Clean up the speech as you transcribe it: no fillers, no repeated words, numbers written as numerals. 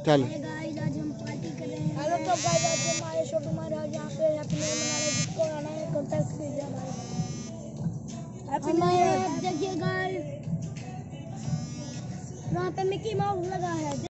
चल गाइस आज हम पार्टी कर रहे हैं। हेलो तो गाइस आज हमारे छोटू महाराज यहाँ पे हैप्पी न्यू ईयर मना रहे हैं। जिसको आना है कांटेक्ट कीजिए हमारे। Happy new year. देखिए गाइस वहाँ पे मिकी माउस लगा है।